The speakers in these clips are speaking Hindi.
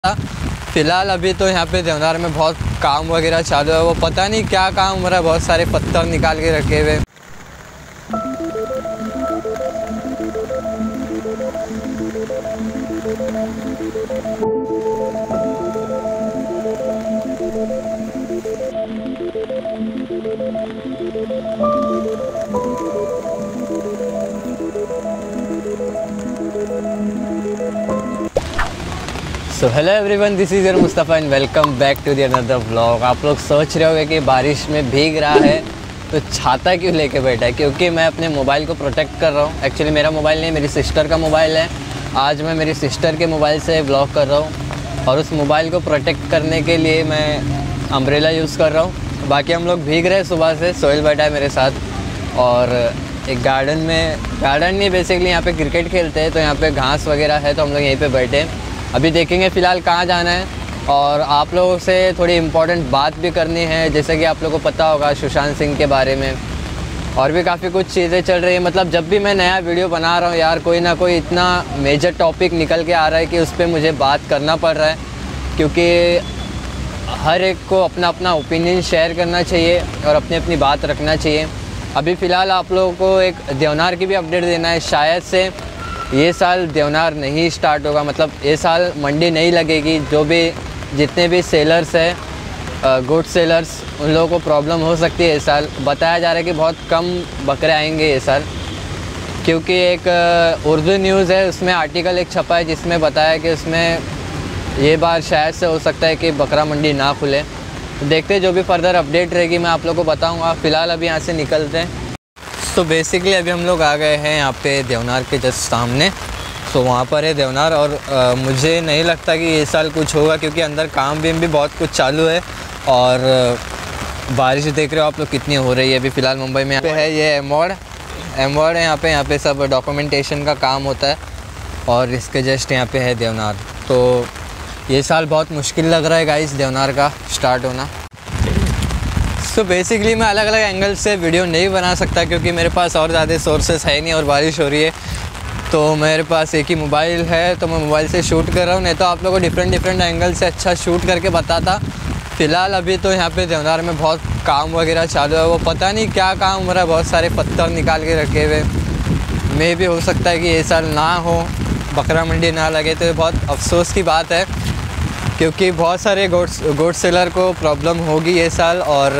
फ़िलहाल अभी तो यहाँ पे देवनार में बहुत काम वगैरह चालू है। वो पता नहीं क्या काम हो रहा है, बहुत सारे पत्थर निकाल के रखे हुए। So hello everyone, this is your Mustafa and welcome back to the another vlog. आप लोग सोच रहे होंगे कि बारिश में भीग रहा है तो छाता क्यों लेके बैठा है, क्योंकि मैं अपने मोबाइल को प्रोटेक्ट कर रहा हूँ। एक्चुअली मेरा मोबाइल नहीं, मेरी सिस्टर का मोबाइल है। आज मैं मेरी सिस्टर के मोबाइल से व्लॉग कर रहा हूँ और उस मोबाइल को प्रोटेक्ट करने के लिए मैं अम्ब्रेला यूज़ कर रहा हूँ। बाकी हम लोग भीग रहे हैं सुबह से। सोहेल बैठा है मेरे साथ और एक गार्डन नहीं, बेसिकली यहाँ पे क्रिकेट खेलते हैं तो यहाँ पे घास वगैरह है तो हम लोग यहीं पे बैठे हैं। अभी देखेंगे फ़िलहाल कहाँ जाना है और आप लोगों से थोड़ी इम्पोर्टेंट बात भी करनी है। जैसे कि आप लोगों को पता होगा सुशांत सिंह के बारे में और भी काफ़ी कुछ चीज़ें चल रही है। मतलब जब भी मैं नया वीडियो बना रहा हूँ यार, कोई ना कोई इतना मेजर टॉपिक निकल के आ रहा है कि उस पर मुझे बात करना पड़ रहा है, क्योंकि हर एक को अपना अपना ओपिनियन शेयर करना चाहिए और अपनी अपनी बात रखना चाहिए। अभी फ़िलहाल आप लोगों को एक देवनार की भी अपडेट देना है। शायद से ये साल देवनार नहीं स्टार्ट होगा, मतलब ये साल मंडी नहीं लगेगी। जो भी जितने भी सेलर्स हैं, गुड सेलर्स, उन लोगों को प्रॉब्लम हो सकती है। इस साल बताया जा रहा है कि बहुत कम बकरे आएंगे ये साल, क्योंकि एक उर्दू न्यूज़ है, उसमें आर्टिकल एक छपा है जिसमें बताया कि उसमें ये बार शायद से हो सकता है कि बकरा मंडी ना खुले। तो देखते हैं, जो भी फर्दर अपडेट रहेगी मैं आप लोगों को बताऊँगा। फ़िलहाल अभी यहाँ से निकलते हैं। तो बेसिकली अभी हम लोग आ गए हैं यहाँ पे देवनार के जस्ट सामने। तो वहाँ पर है देवनार और मुझे नहीं लगता कि ये साल कुछ होगा, क्योंकि अंदर काम भी बहुत कुछ चालू है और बारिश देख रहे हो आप लोग कितनी हो रही है। अभी फ़िलहाल मुंबई में है ये एमवॉर्ड है यहाँ पे सब डॉक्यूमेंटेशन का काम होता है और इसके जस्ट यहाँ पे है देवनार। तो ये साल बहुत मुश्किल लग रहा है गाइस देवनार का स्टार्ट होना। तो बेसिकली मैं अलग अलग एंगल से वीडियो नहीं बना सकता, क्योंकि मेरे पास और ज़्यादा सोर्सेस है नहीं और बारिश हो रही है। तो मेरे पास एक ही मोबाइल है तो मैं मोबाइल से शूट कर रहा हूँ, नहीं तो आप लोगों को डिफरेंट एंगल से अच्छा शूट करके बताता। फ़िलहाल अभी तो यहाँ पे देवनार में बहुत काम वगैरह चालू है। वो पता नहीं क्या काम हो रहा है, बहुत सारे पत्थर निकाल के रखे हुए। मे भी हो सकता है कि ये साल ना हो, बकरा मंडी ना लगे, तो ये बहुत अफसोस की बात है, क्योंकि बहुत सारे गोट सेलर को प्रॉब्लम होगी ये साल। और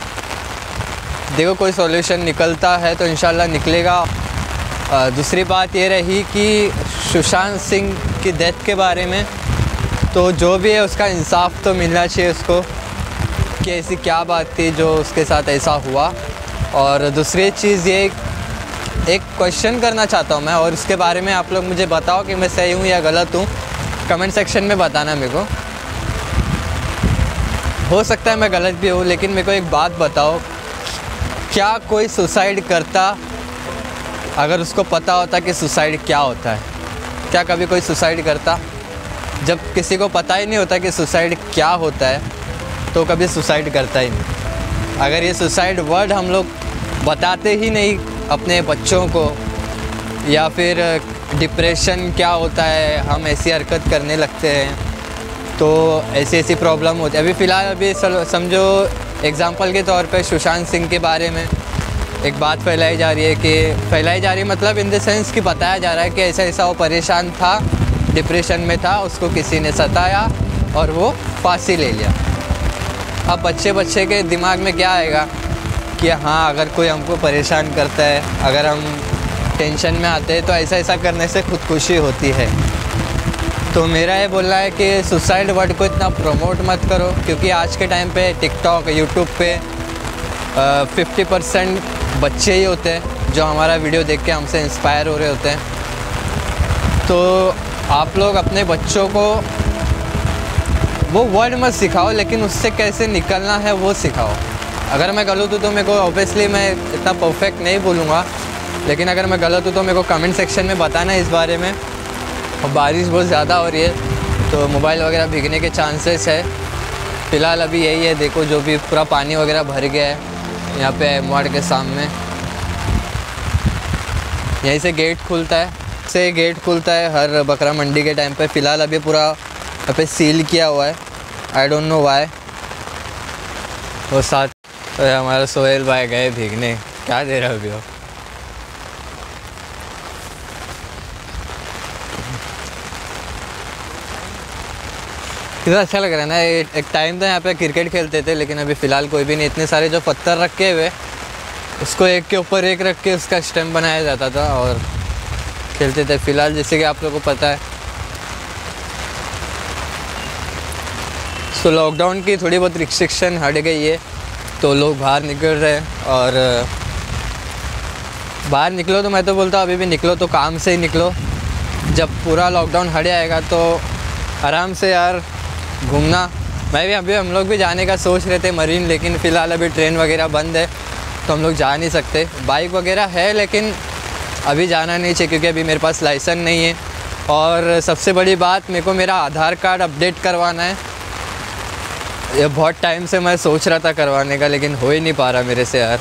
देखो कोई सॉल्यूशन निकलता है तो इंशाल्लाह निकलेगा। दूसरी बात ये रही कि सुशांत सिंह की डेथ के बारे में, तो जो भी है उसका इंसाफ तो मिलना चाहिए उसको, कि ऐसी क्या बात थी जो उसके साथ ऐसा हुआ। और दूसरी चीज़ ये एक क्वेश्चन करना चाहता हूँ मैं, और इसके बारे में आप लोग मुझे बताओ कि मैं सही हूँ या गलत हूँ। कमेंट सेक्शन में बताना मेरे को। हो सकता है मैं गलत भी हूँ, लेकिन मेरे को एक बात बताओ, क्या कोई सुसाइड करता अगर उसको पता होता कि सुसाइड क्या होता है? क्या कभी कोई सुसाइड करता? जब किसी को पता ही नहीं होता कि सुसाइड क्या होता है तो कभी सुसाइड करता ही नहीं। अगर ये सुसाइड वर्ड हम लोग बताते ही नहीं अपने बच्चों को, या फिर डिप्रेशन क्या होता है, हम ऐसी हरकत करने लगते हैं, तो ऐसी प्रॉब्लम होती है। अभी फ़िलहाल अभी समझो एग्ज़ाम्पल के तौर पे सुशांत सिंह के बारे में एक बात फैलाई जा रही है, मतलब इन द सेंस कि बताया जा रहा है कि ऐसा वो परेशान था, डिप्रेशन में था, उसको किसी ने सताया और वो फांसी ले लिया। अब बच्चे के दिमाग में क्या आएगा कि हाँ, अगर कोई हमको परेशान करता है, अगर हम टेंशन में आते हैं तो ऐसा करने से खुदकुशी होती है। तो मेरा ये बोलना है कि सुसाइड वर्ड को इतना प्रमोट मत करो, क्योंकि आज के टाइम पे टिकटॉक, यूट्यूब पे 50% बच्चे ही होते हैं जो हमारा वीडियो देख के हमसे इंस्पायर हो रहे होते हैं। तो आप लोग अपने बच्चों को वो वर्ड मत सिखाओ, लेकिन उससे कैसे निकलना है वो सिखाओ। अगर मैं गलत हूँ तो मेरे को, ऑब्वियसली मैं इतना परफेक्ट नहीं बोलूँगा, लेकिन अगर मैं गलत हूँ तो मेरे को कमेंट सेक्शन में बताना इस बारे में। और बारिश बहुत ज़्यादा हो रही है तो मोबाइल वगैरह भीगने के चांसेस है। फ़िलहाल अभी यही है, देखो जो भी पूरा पानी वगैरह भर गया है यहाँ पे एमवार्ड के सामने। यहीं से गेट खुलता है हर बकरा मंडी के टाइम पे। फ़िलहाल अभी पूरा यहाँ पे सील किया हुआ है, आई डोंट नो वाई। वो साथ हमारा सोहेल भाई गए भीगने, क्या दे रहा है अभी वो। कितना अच्छा लग रहा है ना। एक टाइम था यहाँ पे क्रिकेट खेलते थे, लेकिन अभी फ़िलहाल कोई भी नहीं। इतने सारे जो पत्थर रखे हुए उसको एक के ऊपर एक रख के उसका स्टैम्प बनाया जाता था और खेलते थे। फ़िलहाल जैसे कि आप लोगों को पता है, तो लॉकडाउन की थोड़ी बहुत रिस्ट्रिक्शन हट गई है, तो लोग बाहर निकल रहे हैं। और बाहर निकलो तो मैं तो बोलता हूँ अभी भी निकलो तो काम से ही निकलो। जब पूरा लॉकडाउन हट जाएगा तो आराम से यार घूमना। मैं भी अभी, हम लोग भी जाने का सोच रहे थे मरीन, लेकिन फ़िलहाल अभी ट्रेन वगैरह बंद है तो हम लोग जा नहीं सकते। बाइक वगैरह है लेकिन अभी जाना नहीं चाहिए क्योंकि अभी मेरे पास लाइसेंस नहीं है। और सबसे बड़ी बात, मेरे को मेरा आधार कार्ड अपडेट करवाना है। ये बहुत टाइम से मैं सोच रहा था करवाने का, लेकिन हो ही नहीं पा रहा मेरे से यार।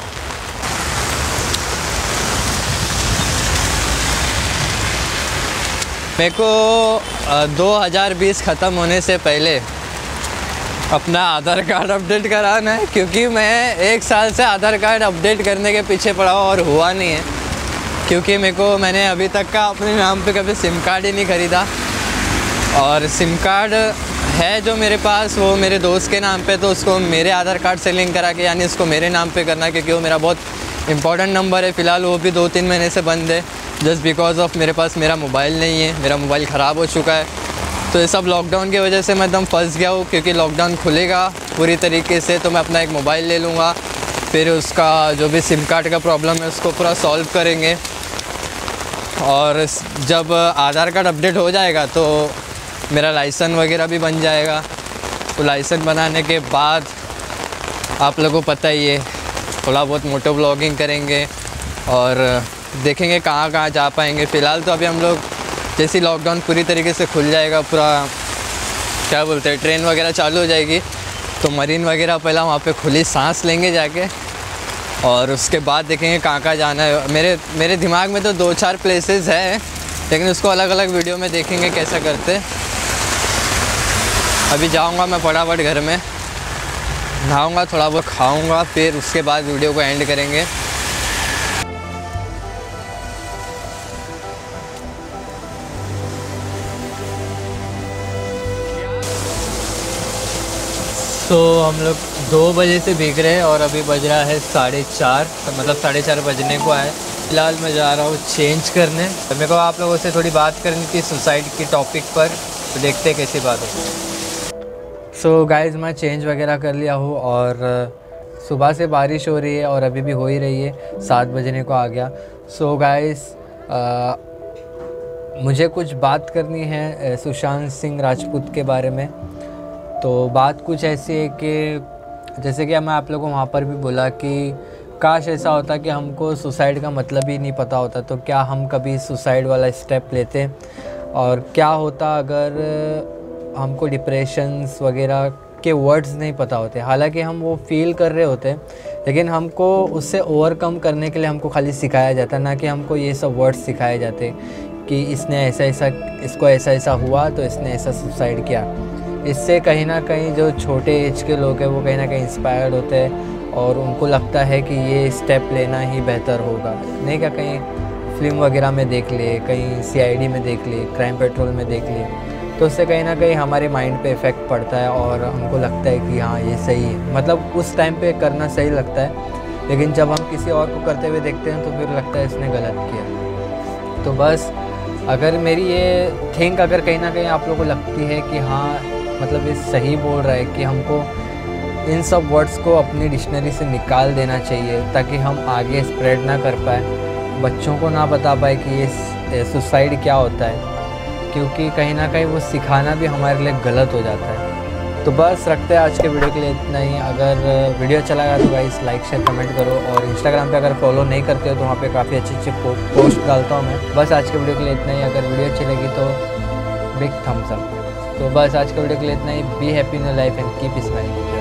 मेरे को 2020 ख़त्म होने से पहले अपना आधार कार्ड अपडेट कराना है, क्योंकि मैं 1 साल से आधार कार्ड अपडेट करने के पीछे पड़ा हूँ और हुआ नहीं है। क्योंकि मैंने अभी तक का अपने नाम पे कभी सिम कार्ड ही नहीं ख़रीदा। और सिम कार्ड है जो मेरे पास, वो मेरे दोस्त के नाम पे, तो उसको मेरे आधार कार्ड से लिंक करा के, यानी उसको मेरे नाम पे करना, क्योंकि वो मेरा बहुत इंपॉर्टेंट नंबर है। फ़िलहाल वो भी 2-3 महीने से बंद है, जस्ट बिकॉज ऑफ मेरे पास मेरा मोबाइल नहीं है, मेरा मोबाइल ख़राब हो चुका है। तो ये सब लॉकडाउन की वजह से मैं एकदम फंस गया हूँ, क्योंकि लॉकडाउन खुलेगा पूरी तरीके से तो मैं अपना एक मोबाइल ले लूँगा, फिर उसका जो भी सिम कार्ड का प्रॉब्लम है उसको पूरा सॉल्व करेंगे। और जब आधार कार्ड अपडेट हो जाएगा तो मेरा लाइसेंस वगैरह भी बन जाएगा। तो लाइसेंस बनाने के बाद आप लोगों को पता ही है, थोड़ा बहुत मोटो ब्लॉगिंग करेंगे और देखेंगे कहाँ कहाँ जा पाएंगे। फ़िलहाल तो अभी हम लोग जैसे लॉकडाउन पूरी तरीके से खुल जाएगा, पूरा क्या बोलते हैं, ट्रेन वगैरह चालू हो जाएगी, तो मरीन वगैरह पहला वहाँ पे खुली सांस लेंगे जाके, और उसके बाद देखेंगे कहाँ कहाँ जाना है। मेरे दिमाग में तो 2-4 प्लेसेस हैं, लेकिन उसको अलग अलग वीडियो में देखेंगे कैसा करते। अभी जाऊँगा मैं फटाफट घर में, नहाऊँगा, थोड़ा बहुत खाऊँगा, फिर उसके बाद वीडियो को एंड करेंगे। तो हम लोग 2 बजे से भीग रहे हैं और अभी बज रहा है 4:30, मतलब 4:30 बजने को आए। फ़िलहाल मैं जा रहा हूँ चेंज करने। तो मेरे को आप लोगों से थोड़ी बात करनी थी सुसाइड की टॉपिक पर, तो देखते हैं कैसी बात है। सो गाइज़, मैं चेंज वगैरह कर लिया हूँ और सुबह से बारिश हो रही है और अभी भी हो ही रही है, 7 बजने को आ गया। सो गाइज़, मुझे कुछ बात करनी है सुशांत सिंह राजपूत के बारे में। तो बात कुछ ऐसी है कि जैसे कि मैं आप लोगों को वहाँ पर भी बोला कि काश ऐसा होता कि हमको सुसाइड का मतलब ही नहीं पता होता, तो क्या हम कभी सुसाइड वाला स्टेप लेते, और क्या होता अगर हमको डिप्रेशंस वगैरह के वर्ड्स नहीं पता होते। हालांकि हम वो फील कर रहे होते, लेकिन हमको उससे ओवरकम करने के लिए हमको खाली सिखाया जाता, ना कि हमको ये सब वर्ड्स सिखाए जाते कि इसने इसको ऐसा हुआ तो इसने ऐसा सुसाइड किया। इससे कहीं ना कहीं जो छोटे एज के लोग हैं वो कहीं ना कहीं इंस्पायर्ड होते हैं और उनको लगता है कि ये स्टेप लेना ही बेहतर होगा। नहीं क्या, कहीं फिल्म वगैरह में देख लिए, कहीं CID में देख लिए, क्राइम पेट्रोल में देख लिए, तो उससे कहीं ना कहीं हमारे माइंड पे इफ़ेक्ट पड़ता है और हमको लगता है कि हाँ ये सही है, मतलब उस टाइम पे करना सही लगता है, लेकिन जब हम किसी और को करते हुए देखते हैं तो फिर लगता है इसने गलत किया। तो बस अगर मेरी ये थिंक अगर कहीं ना कहीं आप लोगों को लगती है कि हाँ मतलब ये सही बोल रहा है कि हमको इन सब वर्ड्स को अपनी डिक्शनरी से निकाल देना चाहिए, ताकि हम आगे स्प्रेड ना कर पाए, बच्चों को ना बता पाए कि ये सुसाइड क्या होता है, क्योंकि कहीं ना कहीं वो सिखाना भी हमारे लिए गलत हो जाता है। तो बस रखते हैं आज के वीडियो के लिए इतना ही। अगर वीडियो अच्छा लगा तो गाइस लाइक शेयर कमेंट करो, और इंस्टाग्राम पे अगर फॉलो नहीं करते हो तो वहाँ पे काफ़ी अच्छी पोस्ट डालता हूँ मैं। बस आज के वीडियो के लिए इतना ही। अगर वीडियो अच्छी लगी तो बिग थम्स अप। तो बस आज के वीडियो के लिए इतना ही। Be happy in life and keep smiling.